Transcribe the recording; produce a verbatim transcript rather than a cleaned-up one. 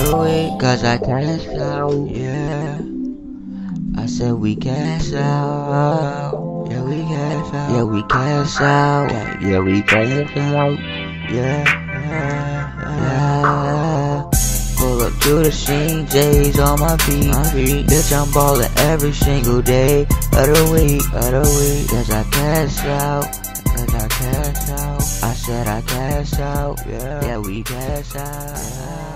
the week, cause I cash out, yeah. I said we cash out, yeah we cash out, yeah we cash out, yeah we cash out, yeah, yeah, yeah. Pull up to the scene, J's on my feet, my feet. Bitch, I'm ballin' every single day of the week, of the week. Cause I cash out, cause I cash out. I said I cash out, yeah, yeah we cash out.